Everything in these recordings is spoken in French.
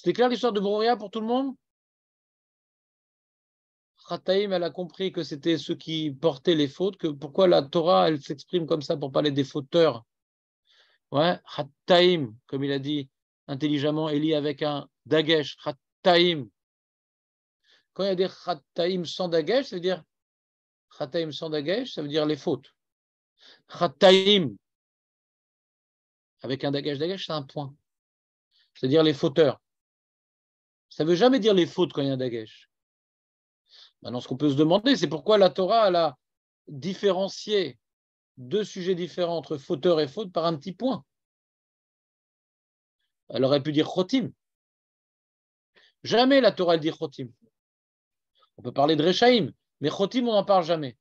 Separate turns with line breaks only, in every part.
C'était clair l'histoire de Brouria pour tout le monde? Khataïm, elle a compris que c'était ceux qui portaient les fautes, que pourquoi la Torah, elle s'exprime comme ça pour parler des fauteurs. Ouais, Khataïm, comme il a dit intelligemment Eli avec un dagesh, Khataïm. Quand il y a des Khataïm sans dagesh, ça veut dire Khataïm sans dagesh, ça veut dire les fautes. Khataïm avec un dagesh, c'est un point. C'est-à-dire les fauteurs. Ça ne veut jamais dire les fautes quand il y a un dagesh. Maintenant, ce qu'on peut se demander, c'est pourquoi la Torah elle a différencié deux sujets différents entre fauteur et faute par un petit point. Elle aurait pu dire chotim. Jamais la Torah elle dit chotim. On peut parler de rechaim, mais chotim, on n'en parle jamais.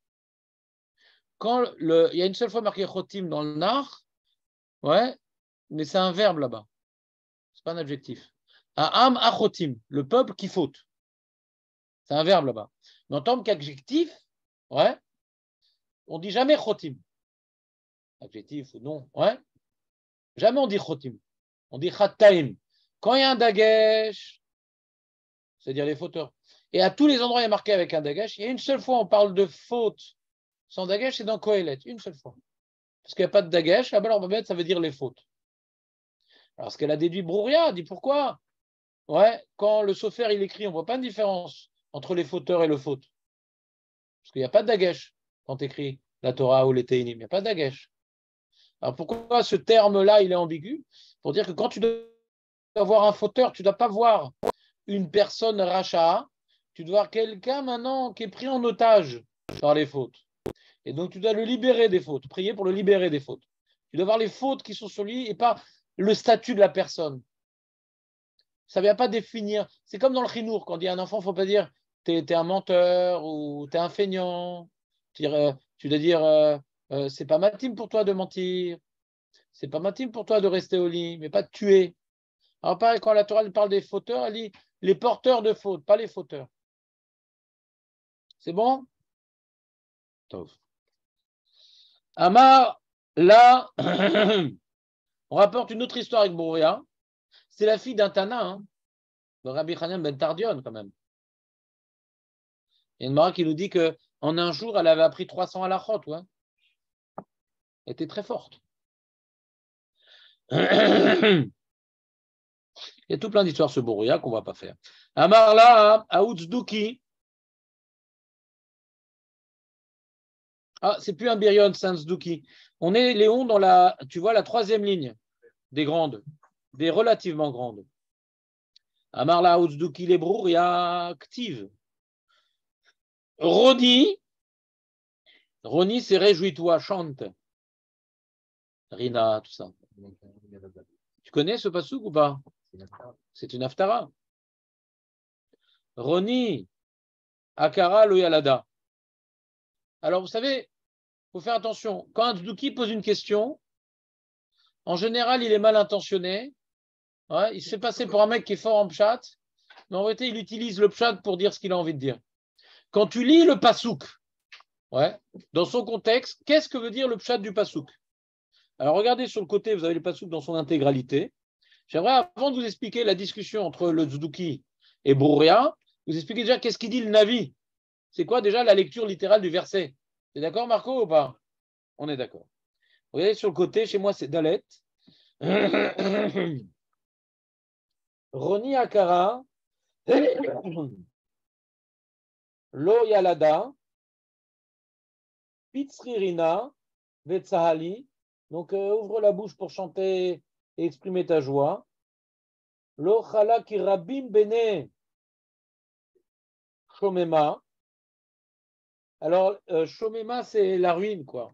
Il y a une seule fois marqué chotim dans le nar, ouais, mais c'est un verbe là-bas. C'est pas un adjectif. Am achotim, le peuple qui faute. C'est un verbe là-bas. Mais en tant qu'adjectif, ouais, on dit jamais chotim. Adjectif ou non, ouais. Jamais on dit chotim. On dit chataim. Quand il y a un dagesh, c'est-à-dire les fauteurs, et à tous les endroits il y a marqué avec un dagesh, il y a une seule fois on parle de faute sans dagesh, c'est dans Kohelet, une seule fois. Parce qu'il n'y a pas de dagesh, là-bas, alors ça veut dire les fautes. Alors ce qu'elle a déduit Brouria, elle dit pourquoi? Ouais, quand le sofer il écrit, on ne voit pas une différence entre les fauteurs et le faute. Parce qu'il n'y a pas de dagesh quand tu écris la Torah ou les Teinim, il n'y a pas de dagesh. Alors pourquoi ce terme-là, il est ambigu? Pour dire que quand tu dois voir un fauteur, tu ne dois pas voir une personne racha, tu dois voir quelqu'un maintenant qui est pris en otage par les fautes. Et donc tu dois le libérer des fautes, prier pour le libérer des fautes. Tu dois voir les fautes qui sont sur lui et pas le statut de la personne. Ça ne vient pas définir. C'est comme dans le chinour, quand on dit à un enfant, il ne faut pas dire t'es un menteur ou t'es un feignant. Tu dois dire c'est pas matime pour toi de mentir. C'est pas matime pour toi de rester au lit, mais pas de tuer. Alors pareil, quand la Torah parle des fauteurs, elle dit les porteurs de fautes, pas les fauteurs. C'est bon? Amar, là, on rapporte une autre histoire avec Brouria. C'est la fille d'un Tana, hein, de Rabbi Hanan ben Tardion, quand même. Il y a une Mara qui nous dit qu'en un jour, elle avait appris 300 halachot. Ouais. Elle était très forte. Il y a tout plein d'histoires sur Brouria qu'on ne va pas faire. Amar, là, Aoutsdouki. Ah, c'est plus un Birion, c'est un Zdouki. On est, Léon, dans tu vois, la troisième ligne des grandes, des relativement grandes. Amar la Ouzdouki les Brouria active. Roni, c'est réjouis-toi, chante. Rina, tout ça. Tu connais ce passouk ou pas? C'est une haftara. Roni, Akara lo Yalada. Alors, vous savez, il faut faire attention. Quand un Tzduki pose une question, en général, il est mal intentionné. Ouais, il se fait passer pour un mec qui est fort en pshat, mais en réalité, il utilise le pshat pour dire ce qu'il a envie de dire. Quand tu lis le pasouk, ouais, dans son contexte, qu'est-ce que veut dire le pshat du pasouk? Alors, regardez sur le côté, vous avez le pasouk dans son intégralité. J'aimerais, avant de vous expliquer la discussion entre le Tzduki et Brouria, vous expliquer déjà qu'est-ce qu'il dit le Navi. C'est quoi déjà la lecture littérale du verset? T'es d'accord, Marco, ou pas? On est d'accord. Regardez sur le côté, chez moi, c'est Dalet. Roni Akara, Lo Yalada, Pitzririna, Vetsahali. Donc, ouvre la bouche pour chanter et exprimer ta joie. Lo Chala Kirabim Bene Shomema. Alors, Shomema, c'est la ruine, quoi.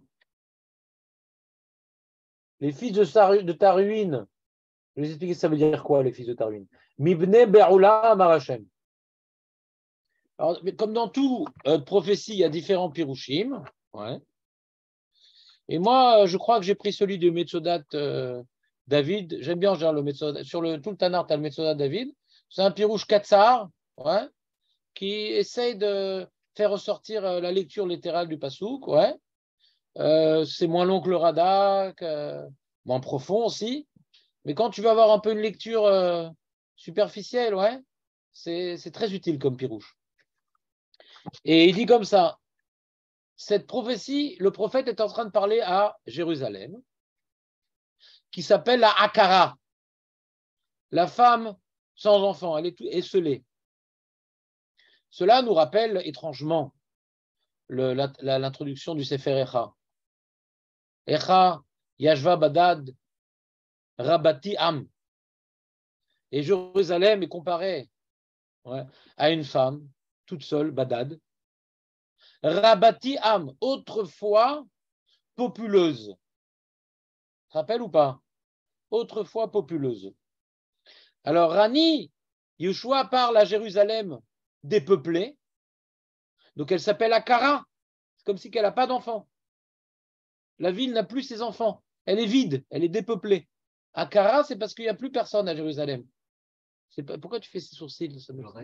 Les fils de ta ruine. Je vais vous expliquer ça veut dire quoi, les fils de ta ruine. Mibne Be'ula Marachem. Alors, comme dans toute prophétie, il y a différents pirushim. Ouais. Et moi, je crois que j'ai pris celui du Metzodat David. J'aime bien genre, le Metzodat. Sur tout le Tanar, tu as le Metzodat David. C'est un pirouche Katsar, ouais, qui essaye de faire ressortir la lecture littérale du Passouk. Ouais. C'est moins long que le Radak, moins profond aussi. Mais quand tu vas avoir un peu une lecture superficiel, ouais. C'est très utile comme pirouche. Et il dit comme ça, cette prophétie, le prophète est en train de parler à Jérusalem, qui s'appelle la Akara, la femme sans enfant, elle est esselée. Cela nous rappelle étrangement l'introduction du Sefer Echa. Echa, Yashva Badad, Rabati Am. Et Jérusalem est comparée à une femme toute seule, Badad. Rabati Am, autrefois populeuse. Tu te rappelles ou pas? Autrefois populeuse. Alors, Rani, Yeshua parle à Jérusalem dépeuplée. Donc, elle s'appelle Akara. C'est comme si elle n'a pas d'enfants. La ville n'a plus ses enfants. Elle est vide, elle est dépeuplée. Akara, c'est parce qu'il n'y a plus personne à Jérusalem. Pourquoi tu fais ces sourcils?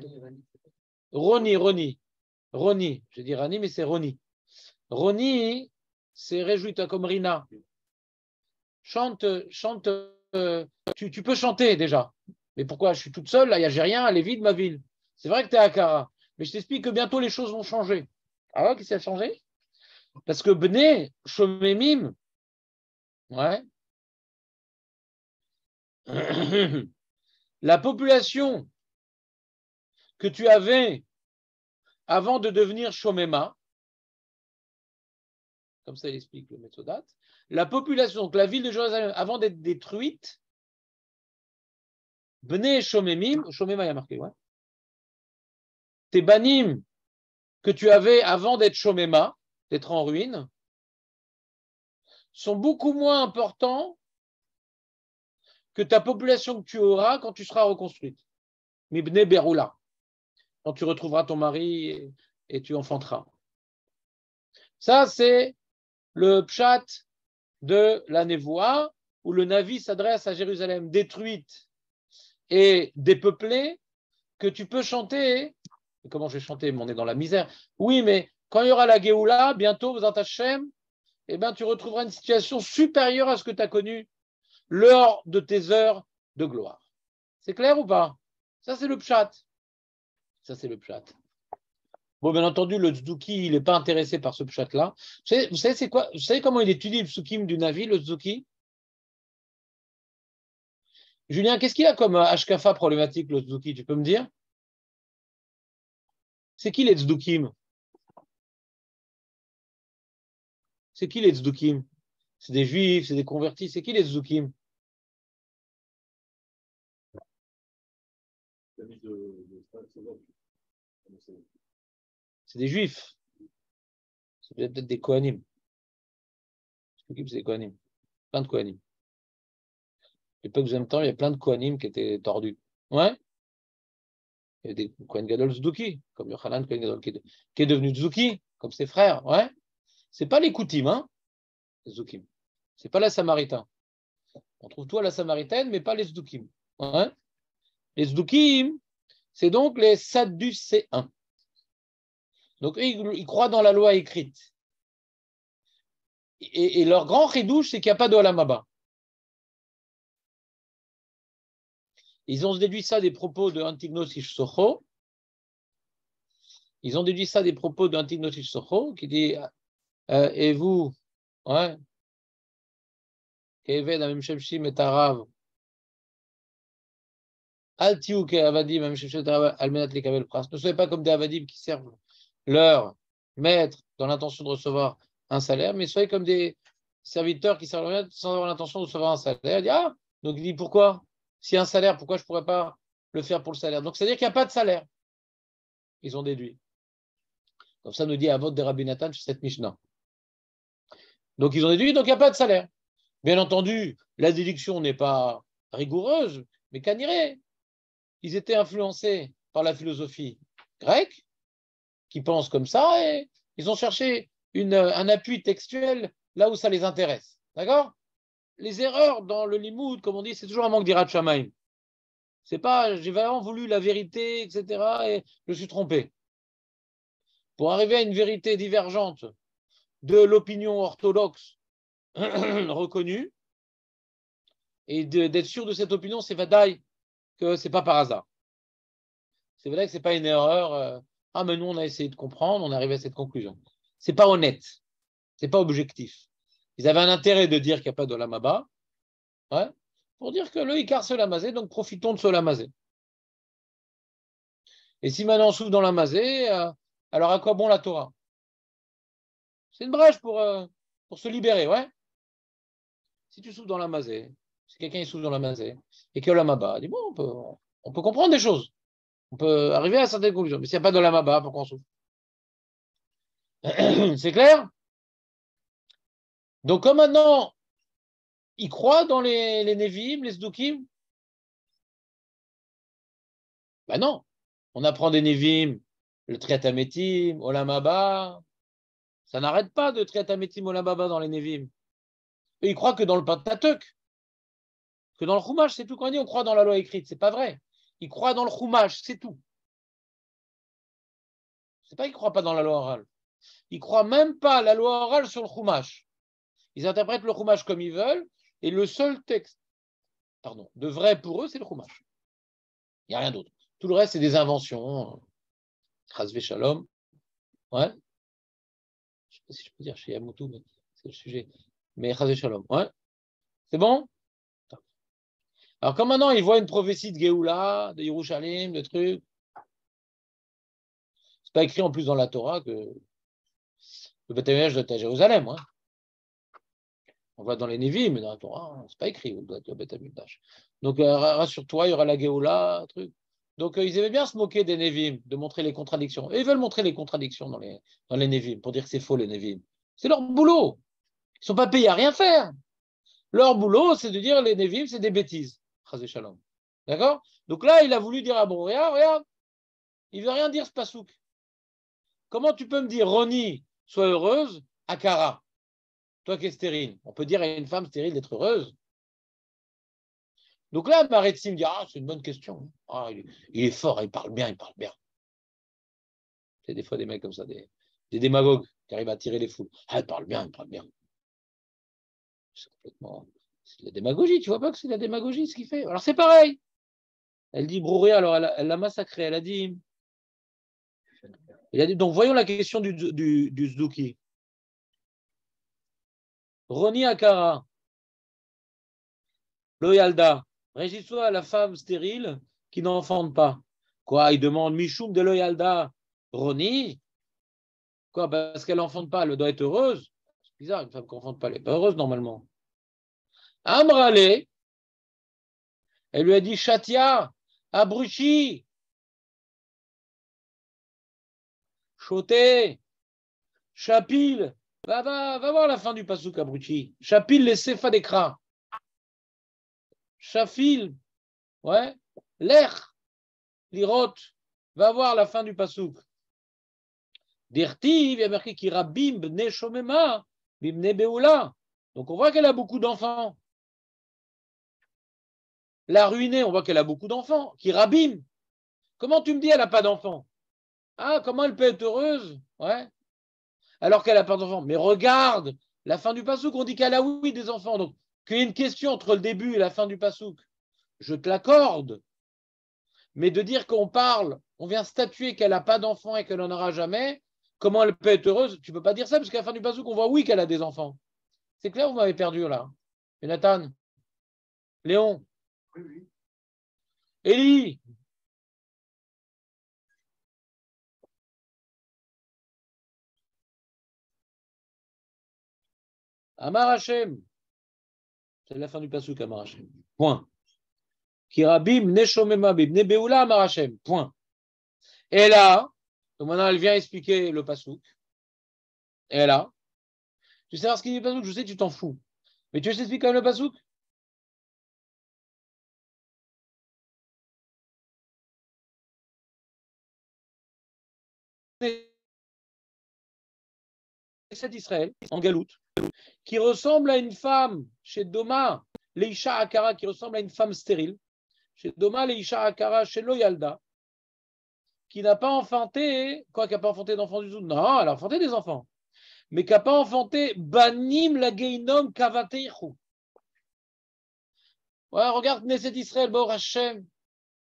Roni. Je dis Rani, mais c'est Roni. Roni, c'est réjouis-toi comme Rina. Chante, tu peux chanter déjà. Mais pourquoi? Je suis toute seule, là, j'ai rien, elle est vide ma ville. C'est vrai que tu es à Akara. Mais je t'explique que bientôt les choses vont changer. Ah ouais, qu'est-ce qui a changé? Parce que Bné, Shomemim, ouais. La population que tu avais avant de devenir Shomema, comme ça il explique le Metzodat, la population, donc la ville de Jérusalem, avant d'être détruite, Bné Shomemim, Shomema il y a marqué, ouais. Tes banim que tu avais avant d'être Shomema, d'être en ruine, sont beaucoup moins importants que ta population que tu auras quand tu seras reconstruite. Mibne Beroula, quand tu retrouveras ton mari et tu enfanteras. Ça, c'est le pshat de la Névoa, où le Navi s'adresse à Jérusalem détruite et dépeuplée, que tu peux chanter. Comment je vais chanter? On est dans la misère. Oui, mais quand il y aura la Géoula, bientôt, dans ta Shem, eh ben, tu retrouveras une situation supérieure à ce que tu as connu lors de tes heures de gloire. C'est clair ou pas? Ça, c'est le pshat. Ça, c'est le pshat. Bon, bien entendu, le Tzduki, il n'est pas intéressé par ce pshat-là. Vous savez, c'est quoi? Vous savez comment il étudie le psukim du Navi, le Tzduki? Julien, qu'est-ce qu'il a comme Hashkafa problématique, le Tzduki? Tu peux me dire? C'est qui les Tzdukim? C'est qui les Tzdukim? C'est des juifs, c'est des convertis. C'est qui les Tzdukim? C'est des juifs. C'est peut-être des Kohanim. Tzdukim, c'est des Kohanim. Plein de Kohanim. Et peu que en même temps, il y a plein de Kohanim qui étaient tordus. Ouais? Il y a des Kohen Gadol Tzduki, comme Yochanan Kohen Gadol, qui est devenu Tzduki, comme ses frères. Ouais? C'est pas les Koutim, hein? Les Tzdukim. C'est pas la Samaritain. On trouve tout à la Samaritaine, mais pas les Tzdukim. Ouais? Les Tzdukim, c'est donc les Sadducéens. Donc, ils croient dans la loi écrite. Et leur grand chidouche, c'est qu'il n'y a pas de Olam Haba. Ils ont déduit ça des propos de Antignos Ishsocho. Ils ont déduit ça des propos de Antignos Ishsocho, qui dit et vous, ouais, ne soyez pas comme des avadim qui servent leur maître dans l'intention de recevoir un salaire, mais soyez comme des serviteurs qui servent leur maître sans avoir l'intention de recevoir un salaire. Il dit, donc il dit pourquoi? S'il y a un salaire, pourquoi je ne pourrais pas le faire pour le salaire? Donc c'est-à-dire qu'il n'y a pas de salaire. Ils ont déduit. Comme ça nous dit Avot de Rabbi Nathan sur cette Mishnah. Donc ils ont déduit, donc il n'y a pas de salaire. Bien entendu, la déduction n'est pas rigoureuse, mais qu'anirait. Ils étaient influencés par la philosophie grecque, qui pense comme ça, et ils ont cherché un appui textuel là où ça les intéresse. D'accord? Les erreurs dans le limoud, comme on dit, c'est toujours un manque d'Irat Shamaim. C'est pas, j'ai vraiment voulu la vérité, etc., et je suis trompé. Pour arriver à une vérité divergente de l'opinion orthodoxe reconnue, et d'être sûr de cette opinion, c'est Vadaï que ce n'est pas par hasard. C'est vrai que ce n'est pas une erreur. Ah, mais nous, on a essayé de comprendre, on est arrivé à cette conclusion. Ce n'est pas honnête. Ce n'est pas objectif. Ils avaient un intérêt de dire qu'il n'y a pas de Olam Haba, ouais, pour dire que le Ikar, c'est Olamazé, donc profitons de ce Olamazé. Et si maintenant on souffle dans l'Olamazé, alors à quoi bon la Torah? C'est une brèche pour se libérer, ouais. Si tu souffles dans l'Olamazé, si quelqu'un souffle dans l'Olamazé, et qu'il y a Olam Haba, dis bon, on peut comprendre des choses. On peut arriver à certaines conclusions. Mais s'il n'y a pas de Olam Haba, pourquoi on souffle? C'est clair? Donc, comme maintenant, ils croient dans les Nevi'im, les Sdukim? Ben non. On apprend des Nevi'im, le Triatametim, Olam Haba. Ça n'arrête pas de Triatametim, Olam Haba dans les Nevi'im. Et ils croient que dans le Pentateuch, que dans le Chumash, c'est tout. Quand on dit on croit dans la loi écrite, c'est pas vrai. Ils croient dans le Chumash, c'est tout. C'est pas qu'ils ne croient pas dans la loi orale. Ils ne croient même pas la loi orale sur le Chumash. Ils interprètent le Chumash comme ils veulent, et le seul texte, de vrai pour eux, c'est le Chumash. Il n'y a rien d'autre. Tout le reste, c'est des inventions. Chazvé Shalom. Ouais. Je ne sais pas si je peux dire chez Yamutu, mais c'est le sujet. Mais Chazvé Shalom. Ouais. C'est bon? Alors, comme maintenant, ils voient une prophétie de Géoula, de Yerushalayim, de trucs. C'est pas écrit en plus dans la Torah que le Beth Amikdash doit être à Jérusalem. Hein. On va dans les Nevi'im, mais dans la Torah, c'est pas écrit où doit être le Beth Amikdash. Donc, rassure-toi, il y aura la Géoula, truc. Donc, ils aimaient bien se moquer des Nevi'im, de montrer les contradictions. Et ils veulent montrer les contradictions dans les Nevi'im, pour dire que c'est faux, les Nevi'im. C'est leur boulot. Ils ne sont pas payés à rien faire. Leur boulot, c'est de dire les Nevi'im, c'est des bêtises. Chazé Shalom. D'accord? Donc là, il a voulu dire à bon, regarde, il ne veut rien dire ce pasouk. Comment tu peux me dire, Roni, sois heureuse, Akara, toi qui es stérile? On peut dire à une femme stérile d'être heureuse. Donc là, Maretsi me dit, c'est une bonne question. Il est fort, il parle bien. C'est des fois des mecs comme ça, des démagogues qui arrivent à tirer les foules. Il parle bien. C'est de la démagogie, tu vois pas que c'est de la démagogie ce qu'il fait? Alors c'est pareil. Elle dit Brouria, alors elle l'a massacré, elle a dit. Donc voyons la question du Zdouki. Roni Akara, Loyalda, régis-toi à la femme stérile qui n'enfante pas. Quoi, il demande Michoum de Loyalda, Roni. Quoi, parce qu'elle n'enfante pas, elle doit être heureuse. C'est bizarre, une femme qui n'enfante pas, elle n'est pas heureuse normalement. Amrale, elle lui a dit Chatia, Abruchi, Choté, Chapil, va voir la fin du pasouk Abruchi. Chapil, les Sefa d'Ekra. Chafil, ouais, l'air, l'irot, va voir la fin du pasouk. Dirtiv, il y a marqué qui rabim bne shomema, bimne beoula. Donc on voit qu'elle a beaucoup d'enfants. La ruinée, on voit qu'elle a beaucoup d'enfants. Qui rabim. Comment tu me dis elle n'a pas d'enfants? Comment elle peut être heureuse? Ouais. Alors qu'elle n'a pas d'enfants. Mais regarde, la fin du pasouk, on dit qu'elle a oui des enfants. Donc, qu'il y ait une question entre le début et la fin du pasouk, je te l'accorde. Mais de dire qu'on parle, on vient statuer qu'elle n'a pas d'enfants et qu'elle n'en aura jamais, comment elle peut être heureuse? Tu ne peux pas dire ça, parce qu'à la fin du pasouk, on voit oui qu'elle a des enfants. C'est clair, vous m'avez perdu là. Jonathan, Léon, oui. Élie. Amar Hashem. C'est la fin du pasouk, Amar Hashem. Point. Kirabim neshomema bibne beoula Amar Hashem. Point. Et là, donc maintenant elle vient expliquer le pasouk. Et là, tu sais ce qu'il dit le pasouk? Je sais, tu t'en fous. Mais tu veux que je t'explique quand même le pasouk? C'est d'Israël, en galoute, qui ressemble à une femme chez Doma, Leisha Akara, qui ressemble à une femme stérile. Chez Doma, Leisha Akara, chez Loyalda, qui n'a pas enfanté, quoi, qui n'a pas enfanté d'enfants du tout? Non, elle a enfanté des enfants. Mais qui n'a pas enfanté Banim la Geinom Kavateichu. Ouais, regarde Knesset Israël, Bor Hashem.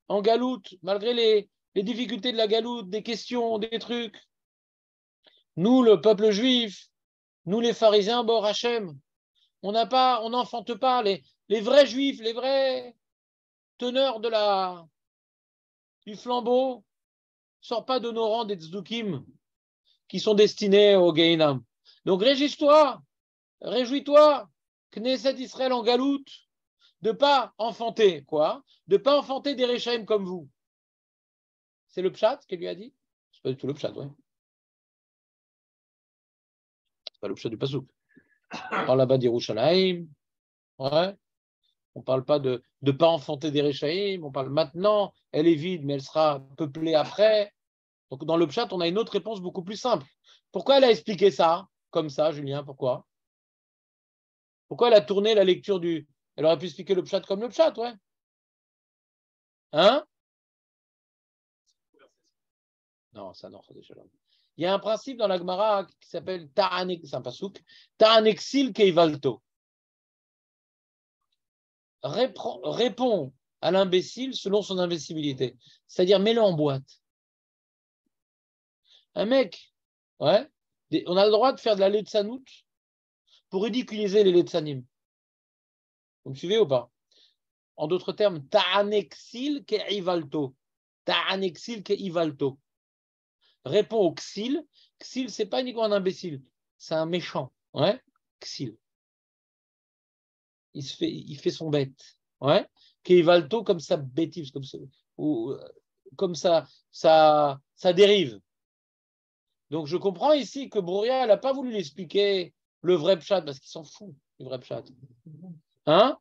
en galoute, malgré les difficultés de la galoute, des questions, des trucs. Nous, le peuple juif, nous les pharisiens, Bor Hachem, on n'enfante pas les vrais juifs, les vrais teneurs du flambeau, sort pas de nos rangs des tzdukim qui sont destinés au Gehinam. Donc réjouis-toi, Knesset Israël en galoute, de pas enfanter, quoi? De pas enfanter des Réchaïm comme vous. C'est le pshat qu'elle lui a dit? C'est pas du tout le pshat, ouais. C'est pas le pshat du pasouk. On parle là-bas d'Yerushalayim, ouais. On parle pas de ne pas enfanter des Réchaïm, on parle maintenant, elle est vide, mais elle sera peuplée après. Donc dans le pshat, on a une autre réponse beaucoup plus simple. Pourquoi elle a expliqué ça, comme ça, Julien? Pourquoi? Pourquoi elle a tourné la lecture du... Elle aurait pu expliquer le pshat comme le pshat, ouais. Hein? Non, ça non, déjà là. Il y a un principe dans la Gemara qui s'appelle c'est un pasouk, Ta'anexil Keivalto. Réponds à l'imbécile selon son imbécilité. C'est-à-dire, mets-le en boîte. Un mec, ouais, on a le droit de faire de la letsanout pour ridiculiser les letsanim. Vous me suivez ou pas? En d'autres termes, ta'anexil keivalto. Ta'anexil keivalto. Réponds au xil. Xil, c'est pas uniquement un imbécile, c'est un méchant. Ouais, xil. Il fait son bête. Ouais. Keivalto comme ça bêtise, comme ça dérive. Donc je comprends ici que Brouria, elle n'a pas voulu l'expliquer le vrai pshat parce qu'il s'en fout du vrai pshat. Hein?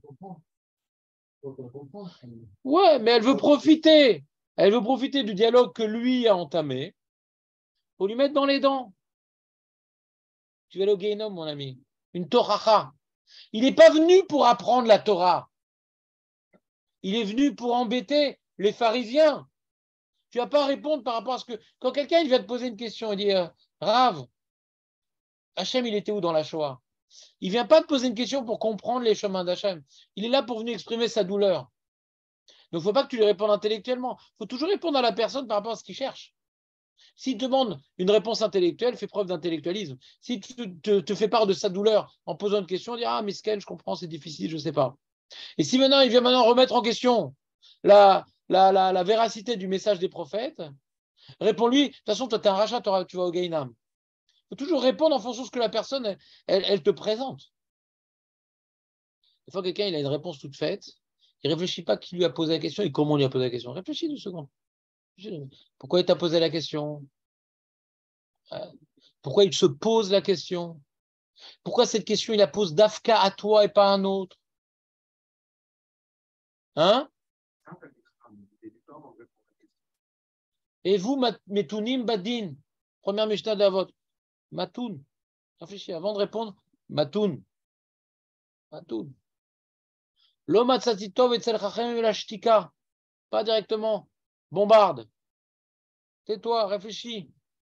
Ouais, mais elle veut profiter. Elle veut profiter du dialogue que lui a entamé pour lui mettre dans les dents. Tu vas aller au Gehinnom, mon ami. Une Toracha. Il n'est pas venu pour apprendre la Torah. Il est venu pour embêter les pharisiens. Tu ne vas pas répondre par rapport à ce que... Quand quelqu'un vient te poser une question, il dit Rav, Hachem, il était où dans la Shoah? Il ne vient pas te poser une question pour comprendre les chemins d'Hachem. Il est là pour venir exprimer sa douleur. Donc, il ne faut pas que tu lui répondes intellectuellement. Il faut toujours répondre à la personne par rapport à ce qu'il cherche. S'il te demande une réponse intellectuelle, fais preuve d'intellectualisme. Si tu te fais part de sa douleur en posant une question, dis ah, Misken, je comprends, c'est difficile, je ne sais pas. Et si maintenant il vient remettre en question la véracité du message des prophètes, réponds-lui, de toute façon, toi, tu es un rachat, tu vas au Gehinnom. Il faut toujours répondre en fonction de ce que la personne, elle te présente. Des fois, quelqu'un il a une réponse toute faite, il ne réfléchit pas qui lui a posé la question et comment on lui a posé la question. Réfléchis 2 secondes. Pourquoi il t'a posé la question? Pourquoi il se pose la question? Pourquoi cette question, il la pose d'Afka à toi et pas à un autre? Hein? Et vous, Metounim Badin, première Mishnah de la vôtre, Matoun, réfléchis avant de répondre, Matoun. Matoun. L'Omatsatitov et Tselchachem la Shtika, pas directement, bombarde. Tais-toi, réfléchis.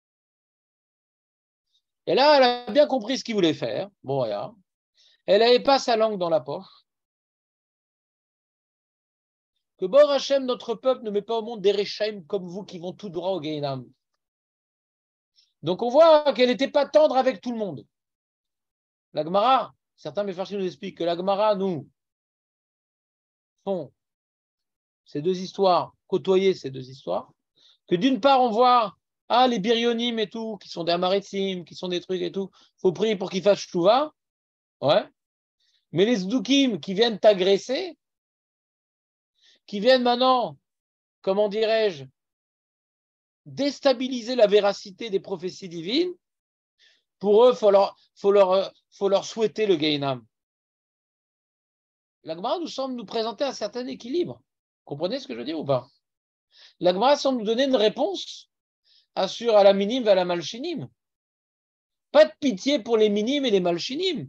Et là, elle a bien compris ce qu'il voulait faire. Bon, regarde. Elle n'avait pas sa langue dans la poche. Que Bor Hachem, notre peuple, ne met pas au monde des Réchaïm comme vous qui vont tout droit au Gehinnom. Donc on voit qu'elle n'était pas tendre avec tout le monde. La Gemara, certains méfarchim nous expliquent que la Gemara, nous, font ces 2 histoires, côtoyer ces 2 histoires, que d'une part on voit les birionim et tout, qui sont des amaritim, qui sont des trucs et tout, il faut prier pour qu'ils fassent chouva, ouais. Mais les zdoukim qui viennent t'agresser, qui viennent maintenant, comment dirais-je, déstabiliser la véracité des prophéties divines, pour eux, faut leur souhaiter le Gehinnom. La Gemara nous semble nous présenter un certain équilibre. Vous comprenez ce que je veux dire ou pas? La Gemara semble nous donner une réponse assure à la minime et à la malchinim. Pas de pitié pour les minimes et les malchinim.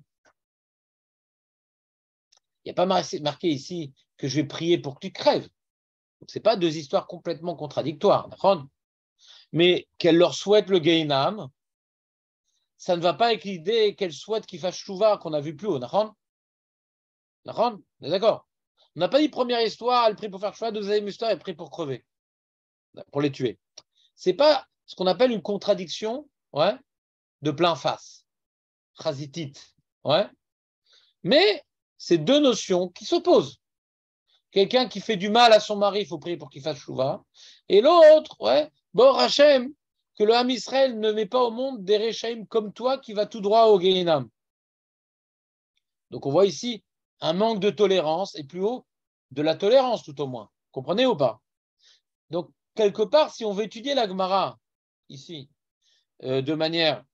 Il n'y a pas marqué ici que je vais prier pour que tu crèves. Ce n'est pas 2 histoires complètement contradictoires. Mais qu'elle leur souhaite le Gehinnom, ça ne va pas avec l'idée qu'elle souhaite qu'ils fassent chouva qu'on a vu plus haut. On est d'accord? On n'a pas dit première histoire, elle prie pour faire choix, deuxième histoire, elle prie pour crever, pour les tuer. Ce n'est pas ce qu'on appelle une contradiction, ouais, de plein face, chasitite, ouais. Mais c'est deux notions qui s'opposent. Quelqu'un qui fait du mal à son mari, il faut prier pour qu'il fasse chouva. Et l'autre, ouais, Bor Hachem, que le Ham Israël ne met pas au monde des Rechaim comme toi qui va tout droit au Gehinam. Donc on voit ici un manque de tolérance et plus haut de la tolérance tout au moins. Comprenez ou pas? Donc quelque part, si on veut étudier la Gemara ici de manière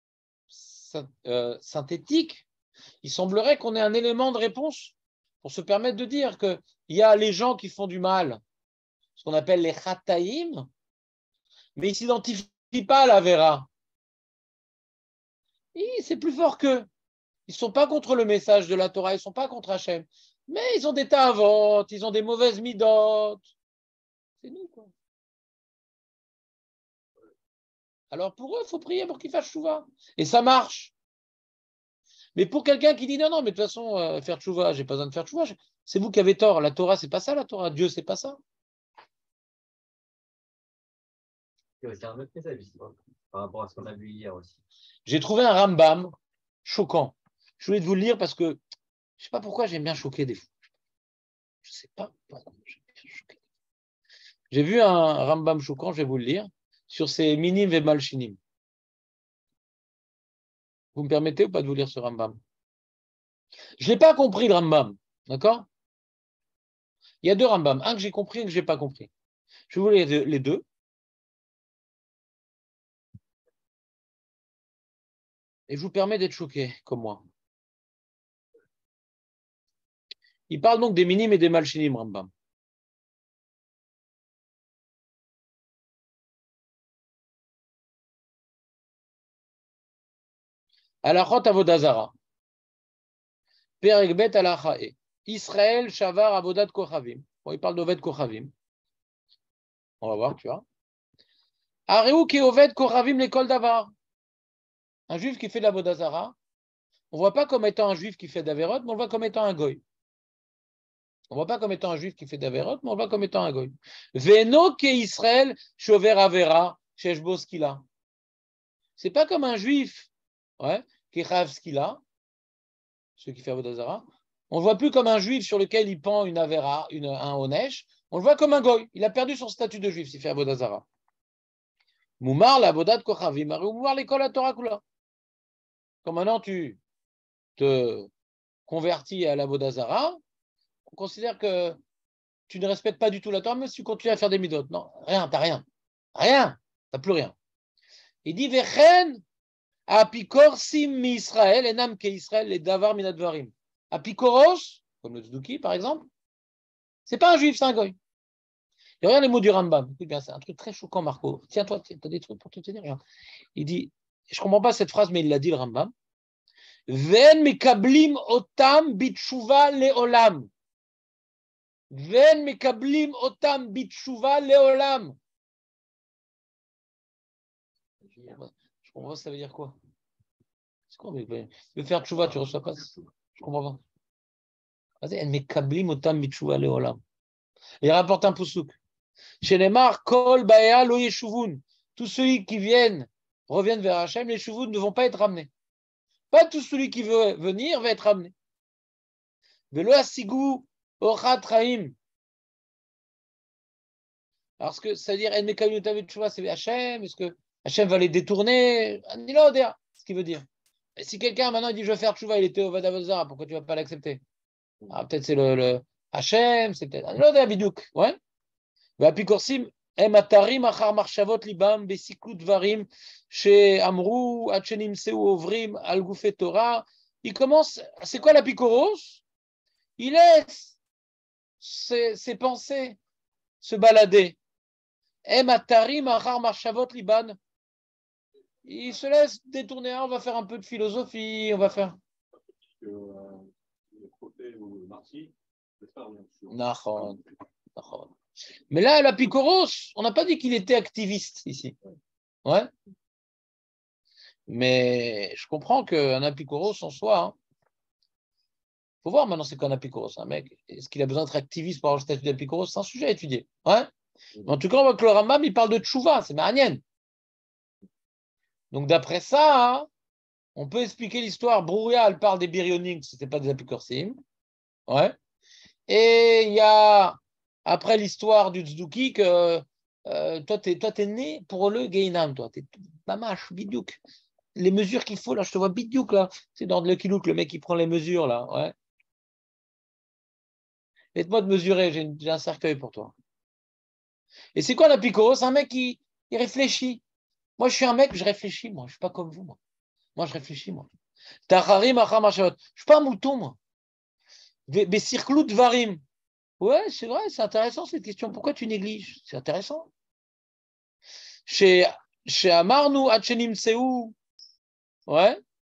synthétique, il semblerait qu'on ait un élément de réponse pour se permettre de dire qu'il y a les gens qui font du mal, ce qu'on appelle les chataïm, mais ils ne s'identifient pas à la vera. C'est plus fort qu'eux. Ils ne sont pas contre le message de la Torah, ils ne sont pas contre Hachem. Mais ils ont des ta'avot, ils ont des mauvaises midotes. C'est nous, quoi. Alors pour eux, il faut prier pour qu'ils fassent chouva. Et ça marche. Mais pour quelqu'un qui dit non, non, mais de toute façon, faire chouva, j'ai pas besoin de faire chouva, c'est vous qui avez tort. La Torah, c'est pas ça, la Torah. Dieu, c'est pas ça.
C'est un autre message ici, par rapport à ce qu'on a vu hier aussi.
J'ai trouvé un Rambam choquant. Je voulais vous le lire parce que je ne sais pas pourquoi j'aime bien choquer des fois. Je ne sais pas pourquoi j'aime bien choquer. J'ai vu un Rambam choquant, je vais vous le lire, sur ces minim et malchinim. Vous me permettez ou pas de vous lire ce Rambam? Je n'ai pas compris le Rambam, d'accord? Il y a deux Rambam, un que j'ai compris et un que je n'ai pas compris. Je vais vous lire les deux. Et je vous permets d'être choqué, comme moi. Il parle donc des minim et des malchinim, Rambam. Alachot avodazara. Perek bet alachae. Israël shavar avodat kochavim. Bon, il parle d'oved kochavim. On va voir, tu vois. Areu ki oved kochavim l'école d'avar. Un juif qui fait de la vodazara, on ne voit pas comme étant un juif qui fait d'Averot, mais on le voit comme étant un goy. On ne voit pas comme étant un juif qui fait d'Averot, mais on le voit comme étant un goy. Veno ke Israël shover avera sheshbo skila. C'est pas comme un juif, ouais, qui chav skila, ceux qui font vodazara. On ne le voit plus comme un juif sur lequel il pend une avera, un onesh. On le voit comme un goy. Il a perdu son statut de juif s'il fait vodazara. Moumar la vodat kochavim, moumar l'école à Torah kula. Comme maintenant tu te convertis à la vodazara, on considère que tu ne respectes pas du tout la Torah, même si tu continues à faire des midot. Non, rien, t'as rien. Rien, t'as plus rien. Il dit Vechen apikor sim mi Israël, enam ke Israël, les davar minadvarim. Apikoros, comme le Tzduki par exemple, c'est pas un juif, c'est un goy. Et regarde les mots du Rambam. Écoute bien, c'est un truc très choquant, Marco. Tiens-toi, tu as des trucs pour te tenir. Regarde. Il dit, je ne comprends pas cette phrase, mais il l'a dit le Rambam. Ven mekablim otam bitshuva leolam. Ven mekablim otam bitshuva leolam. Je comprends pas, ça veut dire quoi? C'est quoi, mais faire tchouva, tu ne reçois pas? Je comprends pas. Vas-y, mekablim otam bitshuva leolam. Il rapporte un poussouk. Chez les Mar, kol baea lo yeshuvun. Tous ceux qui reviennent vers Hachem, les shuvun ne vont pas être ramenés. Pas tout celui qui veut venir va être ramené. Velo asigou ochat raim. Parce que ça veut dire en mekablim otam bitshuva, c'est Hachem. Est-ce que Hachem va les détourner? Ce qu'il veut dire. Et si quelqu'un maintenant dit je veux faire tchouva, il était au Vadavozara, pourquoi tu ne vas pas l'accepter? Ah, peut-être c'est le Hachem, c'est peut-être un bidouk. Ouais. Vapikorsim, ematarim achar marchavot libam, besiklut varim, chez Amrou, Hachenim seu ovrim, al goufe Torah. Il commence, c'est quoi l'apicoros? Il laisse ses pensées se balader. Ematarim achar marchavot liban. Il se laisse détourner, on va faire un peu de philosophie, on va faire. Mais là, l'Apicoros, on n'a pas dit qu'il était activiste ici. Ouais. Mais je comprends qu'un Apicoros en soi, hein, faut voir maintenant c'est quoi un apikoros. Un mec, est-ce qu'il a besoin d'être activiste pour avoir le statut d'apikoros? C'est un sujet à étudier. Ouais. Mais en tout cas, on voit que le Rambam, il parle de tchouva, c'est maranienne. Donc d'après ça, hein, on peut expliquer l'histoire. Brouria, elle parle des Birionim, ce n'était pas des apikorsim. Ouais. Et il y a, après l'histoire du Tzduki, que toi, t'es né pour le Gainam, toi. T'es mamache, bidiouk. Les mesures qu'il faut, là, je te vois bidiouk, là. C'est dans le kilouk, le mec qui prend les mesures, là. Ouais. Laisse-moi te mesurer, j'ai un cercueil pour toi. Et c'est quoi l'apikoros? C'est un mec qui il réfléchit. Moi, je suis un mec, je réfléchis, moi. Je ne suis pas comme vous, moi. Moi, je réfléchis, moi. Tacharim, acham, achavot. Je ne suis pas un mouton, moi. Besirklut varim. Ouais, c'est vrai, c'est intéressant cette question. Pourquoi tu négliges? C'est intéressant. Chez Amarnu, Hachenim Seou, ouais.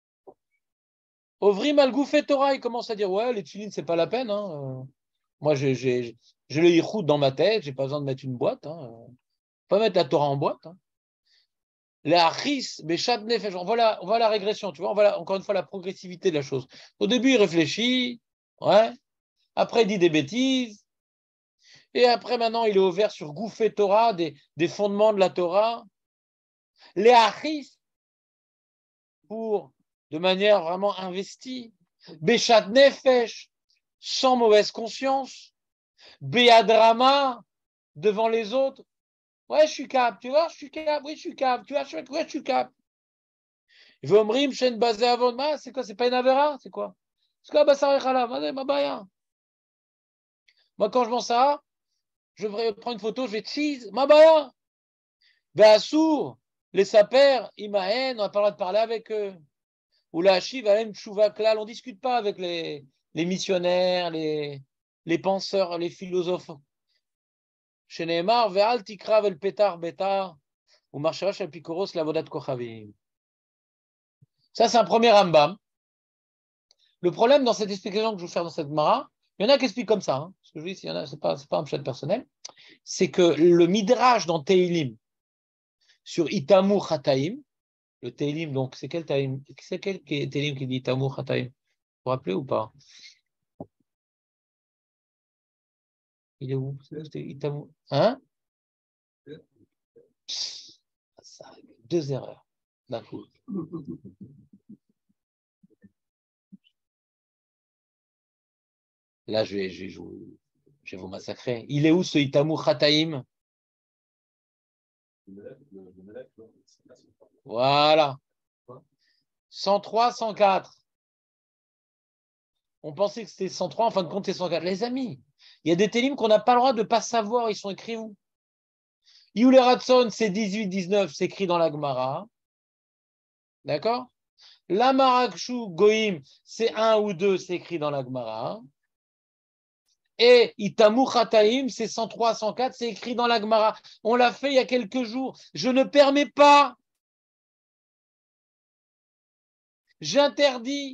Ovrim al Goufet Torah, il commence à dire ouais, les tchilines, c'est pas la peine. Hein. Moi, j'ai le yichoud dans ma tête, j'ai pas besoin de mettre une boîte. Hein. Pas mettre la Torah en boîte. Hein. Les achis, Béchat Nefesh, on voit la régression, tu vois, on voit encore une fois la progressivité de la chose. Au début, il réfléchit, ouais. Après, il dit des bêtises. Et après, maintenant, il est ouvert sur Goufet Torah, des fondements de la Torah. Les achis, pour, de manière vraiment investie. Béchat Nefesh, sans mauvaise conscience. Béadrama, devant les autres. Ouais, je suis cap, tu vois, je suis cap, oui, je suis cap, tu vois, ouais, je suis cap. Vomrim, Shen Bazé Avon, c'est quoi, c'est pas une avera, c'est quoi? C'est quoi, Bassar Echala, ma baya. Moi, quand je pense ça, je prends une photo, je vais cheese, ma baya. Veassour, les sapers, Imahen, on n'a pas le droit de parler avec eux. Ou la Hachiv, Alem Tchouva Klal, on ne discute pas avec les missionnaires, les penseurs, les philosophes. Chez Neymar, Veal Tikra Vel Petar Betar, ou Marchera Shapikoros, la Vodat Kochavim. Ça, c'est un premier Rambam. Le problème dans cette explication que je vais faire dans cette Mara, il y en a qui expliquent comme ça. Hein, ce que je dis, c'est pas un pshat personnel. C'est que le Midrash dans Teilim sur Itamu Chataim, le Teilim, donc c'est quel Teilim qui dit Itamu Chataim? Vous vous rappelez ou pas? Il est où? C'était Itamu. Hein? Ça, deux erreurs d'un coup. Là, je vais vous massacrer. Il est où ce Itamu Chataim? Voilà. 103, 104. On pensait que c'était 103, en fin de compte, c'est 104. Les amis, il y a des télims qu'on n'a pas le droit de ne pas savoir, ils sont écrits où? Yule Ratson, c'est 18, 19, c'est écrit dans la Gemara. D'accord? La Marakshu Goïm, c'est 1 ou 2, c'est écrit dans la Gemara. Et Itamu Chataim, c'est 103, 104, c'est écrit dans la Gemara. On l'a fait il y a quelques jours. Je ne permets pas. J'interdis.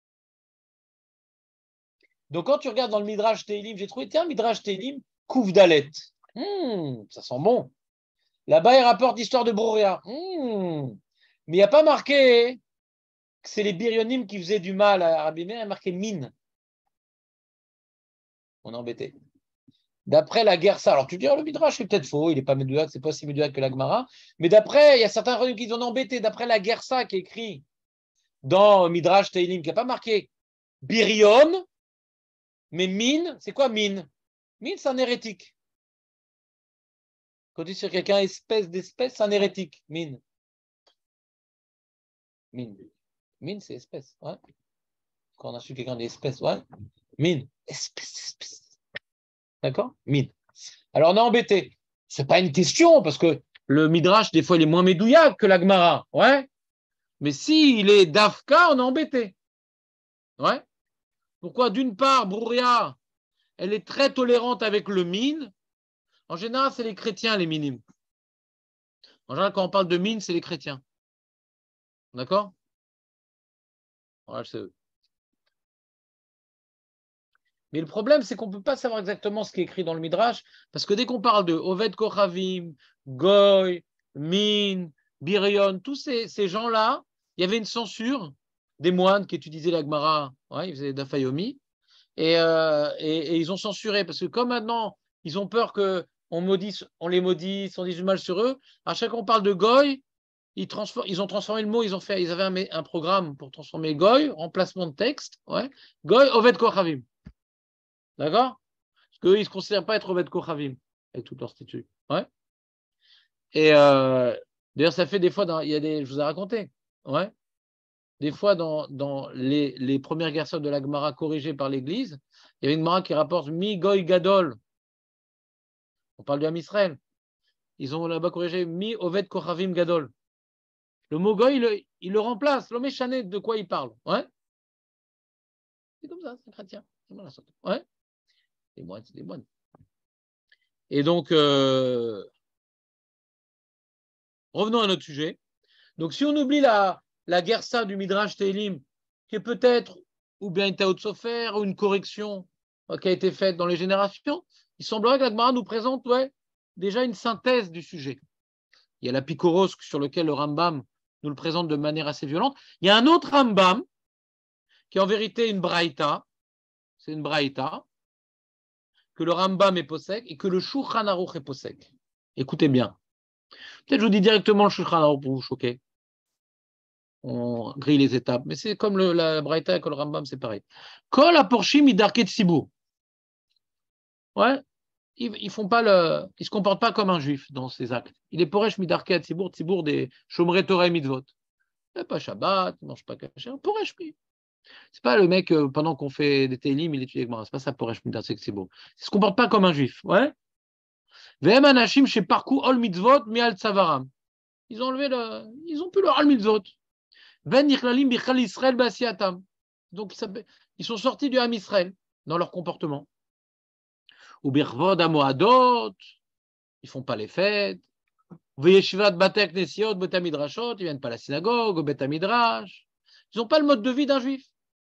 Donc, quand tu regardes dans le Midrash Teilim, j'ai trouvé, tiens, Midrash Teilim, Kouf Dalet. Ça sent bon. Là-bas, il rapporte l'histoire de Brouria. Mais il n'y a pas marqué que c'est les Birionim qui faisaient du mal à Rabbi Meir, il y a marqué mine. On est embêté. D'après la Gersa, alors tu dis, le Midrash est peut-être faux, il n'est pas Médouak, c'est pas si Médouak que la Gemara, mais d'après, il y a certains religieux qui sont embêtés. D'après la Gersa qui est écrit dans Midrash Teilim, qui n'a pas marqué Birion, mais mine, c'est quoi mine? Mine, c'est un hérétique. Quand tu dis sur quelqu'un espèce d'espèce, c'est un hérétique. Mine. Mine. Mine, c'est espèce. Ouais. Quand on a su quelqu'un d'espèce, ouais. Mine. Espèce. D'accord? Mine. Alors on est embêté. C'est pas une question, parce que le Midrash, des fois, il est moins médouillac que la Gemara. Ouais. Mais s'il est d'Afka, on est embêté. Ouais. Pourquoi? D'une part, Brouria, elle est très tolérante avec le mine. En général, c'est les chrétiens, les minimes. En général, quand on parle de mine, c'est les chrétiens. D'accord? Ouais, c'est eux. Mais le problème, c'est qu'on ne peut pas savoir exactement ce qui est écrit dans le Midrash, parce que dès qu'on parle de Oved Kochavim, Goy, Min, Birion, tous ces gens-là, il y avait une censure des moines qui étudiaient la Gemara, ouais, ils faisaient d'Afayomi, et ils ont censuré, parce que comme maintenant, ils ont peur qu'on les maudisse, on dise du mal sur eux, à chaque fois qu'on parle de Goy, ils ont transformé le mot, ils avaient un programme pour transformer Goy, remplacement de texte, ouais. Goy, Oved Kochavim. D'accord? Parce qu'eux, ils ne se considèrent pas être Oved Kochavim, avec tout leur statut. Ouais. Et d'ailleurs, ça fait des fois, je vous ai raconté, ouais. Des fois, dans les premières guerres de la Gemara corrigées par l'Église, il y avait une Gemara qui rapporte Mi Goy Gadol. On parle du Ham Israël. Ils ont là-bas corrigé Mi Oved Kochavim Gadol. Le mot Goy, il le remplace. L'homme échané, de quoi il parle. Ouais. C'est comme ça, c'est un chrétien. C'est bon, ouais. Les moines, c'est des moines. Et donc, revenons à notre sujet. Donc, si on oublie la guersa du Midrash Tehillim, qui est peut-être ou bien une taout sofer ou une correction qui a été faite dans les générations, il semblerait que la Gemara nous présente déjà une synthèse du sujet. Il y a la Picoros sur lequel le Rambam nous le présente de manière assez violente. Il y a un autre Rambam qui est en vérité une braïta, c'est une braïta, que le Rambam est posek et que le Shulchan Aruch est posek. Écoutez bien. Peut-être je vous dis directement le Shulchan Aruch pour vous choquer. On grille les étapes, mais c'est comme la braïta et le Rambam, c'est pareil. Kol aporshim midarket sibur. Ouais, ils se comportent pas comme un juif dans ses actes. Il est poresh midarket sibur des shomrei Torah et mitzvot. Il n'a pas Shabbat, il ne mange pas kasher, poresh mi. C'est pas le mec, pendant qu'on fait des télim, il étudie avec moi. C'est pas ça pour Reshmida, c'est que c'est beau. Il se comporte pas comme un juif. Ouais. Ve'em anashim chez parcours ol mitzvot mi'al tsavaram. Ils ont plus leur al mitzvot. Ven nichlalim bichal Israël basiatam. Donc, ils sont sortis du Ham Israël dans leur comportement. Ou birvod amoadot. Ils font pas les fêtes. Ve'yeshivat batek nesiot betamidrashot. Ils viennent pas à la synagogue, au betamidrash. Ils n'ont pas le mode de vie d'un juif.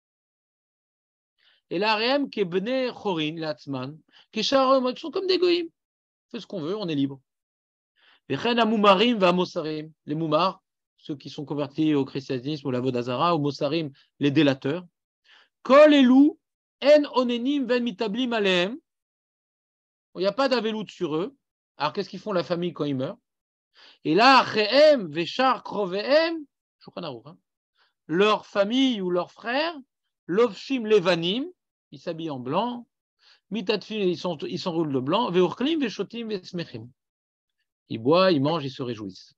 Et la Réem qui est Bnei Chorin, l'Atzman, qui sont comme des goïms. On fait ce qu'on veut, on est libre. Les moumars, ceux qui sont convertis au christianisme, au lavodazara, au mosarim, les délateurs. Kol elou, en onenim ven mitablim alehem. Il n'y a pas d'avelout sur eux. Alors qu'est-ce qu'ils font la famille quand ils meurent? Et là, Rehem, Veshar, Krovehem, leur famille ou leurs frères, Lovshim Levanim, ils s'habillent en blanc, Mitatfin, ils s'enroulent de blanc, Veurklim, Veshotim, Vesmechim. Ils boivent, ils mangent, ils se réjouissent.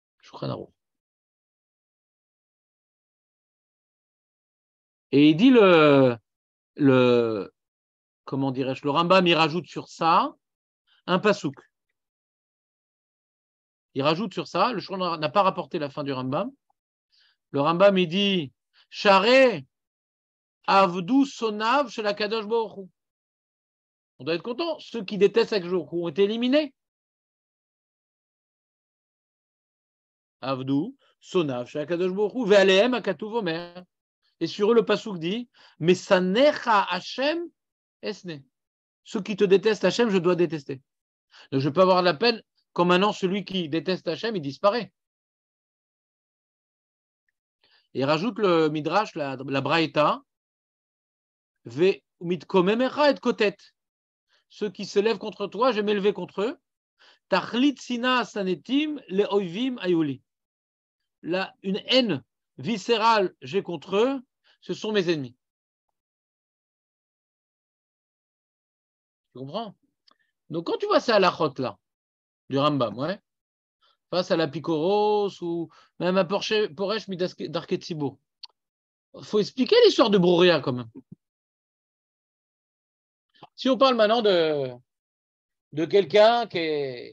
Et il dit comment dirais-je, le Rambam, il rajoute sur ça un pasouk. Il rajoute sur ça, le Shulchan n'a pas rapporté la fin du Rambam. Le Rambam, il dit Share Avdu Sonav chez la Kadosh Baruch Hu. On doit être content. Ceux qui détestent Akadosh Baruch Hu ont été éliminés. Avdu Sonav chez la Kadosh Baruch Hu. Ve'alehem akatuv omer. Et sur eux, le pasouk dit Mesanecha Hashem esne. Ceux qui te détestent Hashem, je dois détester. Donc, je peux avoir de la peine quand maintenant celui qui déteste Hashem, il disparaît. Et il rajoute le Midrash, la Braïta, Ve mitkomemecha et kotet. Ceux qui se lèvent contre toi, je vais m'élever contre eux. Tachlit sina sanetim le oivim ayuli. Là, une haine viscérale j'ai contre eux, ce sont mes ennemis. Tu comprends? Donc quand tu vois ça à la chote là, du Rambam, ouais, face à la Picoros ou même à Poresh Midarket Sibur, il faut expliquer l'histoire de Brouria quand même. Si on parle maintenant de quelqu'un qui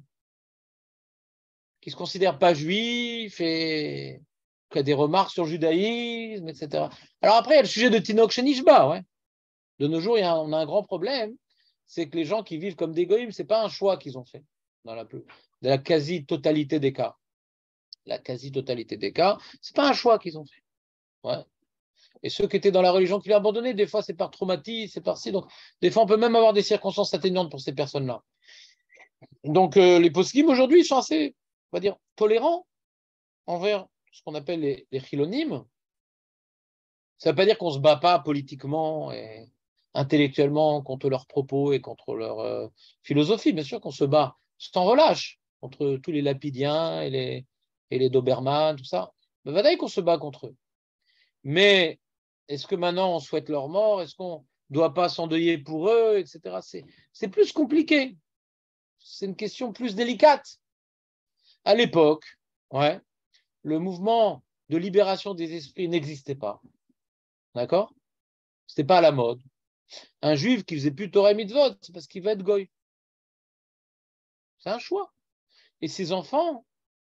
se considère pas juif et qui a des remarques sur le judaïsme, etc. Alors après, il y a le sujet de Tinok Shenishba, ouais. De nos jours, on a un grand problème, c'est que les gens qui vivent comme des goïms, ce n'est pas un choix qu'ils ont fait dans la quasi-totalité des cas. La quasi-totalité des cas, ce n'est pas un choix qu'ils ont fait. Ouais. Et ceux qui étaient dans la religion qui l'ont abandonné, des fois c'est par traumatisme, c'est par ci. Donc, des fois, on peut même avoir des circonstances atténuantes pour ces personnes-là. Donc, les poskim aujourd'hui sont assez, on va dire, tolérants envers ce qu'on appelle les chilonimes. Ça ne veut pas dire qu'on ne se bat pas politiquement. intellectuellement contre leurs propos et contre leur philosophie. Bien sûr qu'on se bat sans relâche contre tous les Lapidiens et les Doberman, tout ça. Mais voilà qu'on se bat contre eux. Mais est-ce que maintenant on souhaite leur mort? Est-ce qu'on ne doit pas s'endeuiller pour eux, etc. C'est plus compliqué. C'est une question plus délicate. À l'époque, ouais, le mouvement de libération des esprits n'existait pas. D'accord? C'était pas à la mode. Un juif qui faisait plus Torah et Mitzvot, c'est parce qu'il va être goy. C'est un choix. Et ses enfants,